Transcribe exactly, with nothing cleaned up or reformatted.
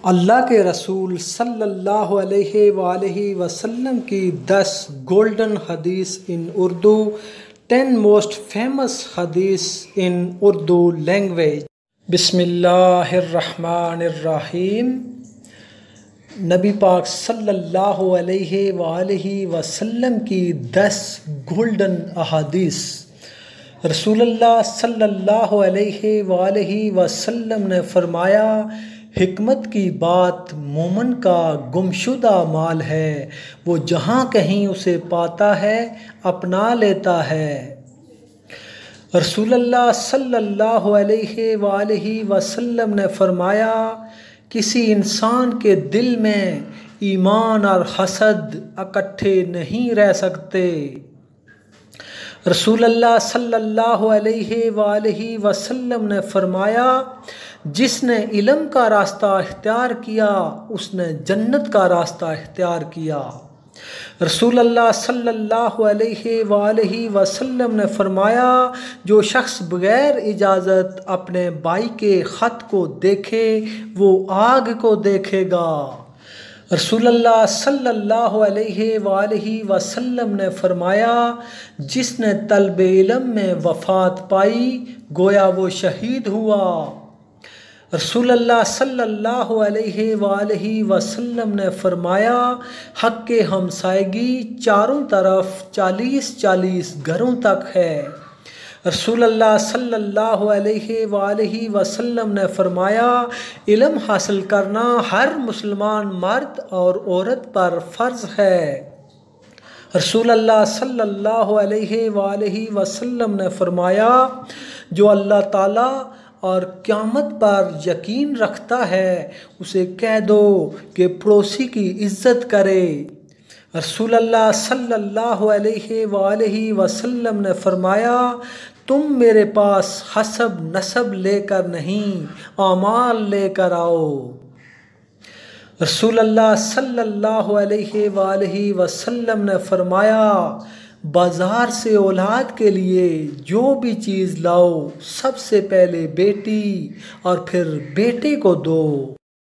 अल्लाह के रसूल सल्लल्लाहु अलैहि वसल्लम की दस गोल्डन हदीस in Urdu, ten most famous हदीस इन उर्दू लैंग्वेज। बिस्मिल्लाहिर्रहमानिर्रहीम। नबी पाक सल्लल्लाहु अलैहि वसल्लम की दस गोल्डन अहादीस। रसूलुल्लाह सल्लल्लाहु अलैहि वसल्लम ने फरमाया, हिकमत की बात मोमन का गुमशुदा माल है, वो जहाँ कहीं उसे पाता है अपना लेता है। रसूलुल्लाह सल्लल्लाहु अलैहि वसल्लम ने फरमाया, किसी इंसान के दिल में ईमान और हसद इकट्ठे नहीं रह सकते। रसूलुल्लाह सल्लल्लाहु अलैहि वसल्लम ने फरमाया, जिसने इल्म का रास्ता इख्तियार किया उसने जन्नत का रास्ता इख्तियार किया। रसूलुल्लाह सल्लल्लाहु अलैहि वसल्लम ने फरमाया, जो शख्स बगैर इजाज़त अपने भाई के ख़त को देखे वो आग को देखेगा। रसूलुल्लाह सल्लल्लाहु अलैहि वसल्लम ने फरमाया, जिसने तलब इल्म में वफ़ात पाई गोया वो शहीद हुआ। रसूलुल्लाह सल्लल्लाहु अलैहि वसल्लम ने फरमाया, हक़ के हमसायगी चारों तरफ चालीस चालीस घरों तक है। रसूलुल्लाह सल्लल्लाहु अलैहि वसल्लम ने फरमाया, इल्म हासिल करना हर मुसलमान मर्द और औरत पर फ़र्ज़ है। रसूलुल्लाह सल्लल्लाहु अलैहि वसल्लम ने फरमाया, जो अल्लाह ताला और क़यामत पर यकीन रखता है उसे कह दो कि पड़ोसी की इज़्ज़त करे। रसूलुल्लाह सल्लल्लाहु अलैहि वसल्लम ने फरमाया, तुम मेरे पास हसब नसब लेकर नहीं आमाल लेकर आओ। रसूलुल्लाह सल्लल्लाहु अलैहि वसल्लम ने फरमाया, बाज़ार से औलाद के लिए जो भी चीज़ लाओ सबसे पहले बेटी और फिर बेटे को दो।